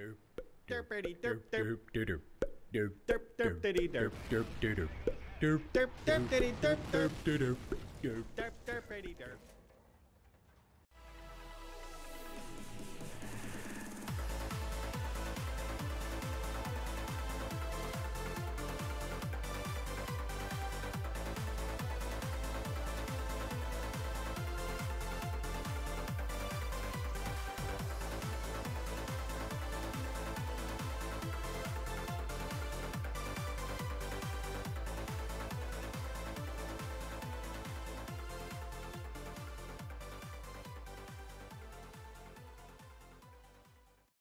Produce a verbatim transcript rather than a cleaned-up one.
Derpity derp derp derp derp derp derpity derp derp derp derp derp derp derp derp derp derp derp derp derp derpity derp.